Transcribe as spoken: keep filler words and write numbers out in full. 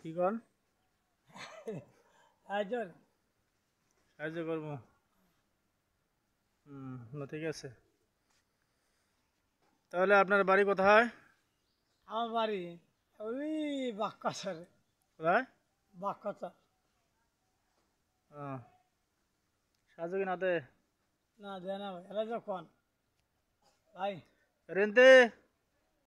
কি কন সাহায্য সাহায্য করবো। হুম না ঠিক আছে। তাহলে আপনার বাড়ি কোথায়? আমার বাড়ি ওই বাক্কাচরে। কোথায়? বাক্কাচর। ও সাহায্য কি নাতে না দেয় না ভাই, এরা যখন ভাই রেন্তে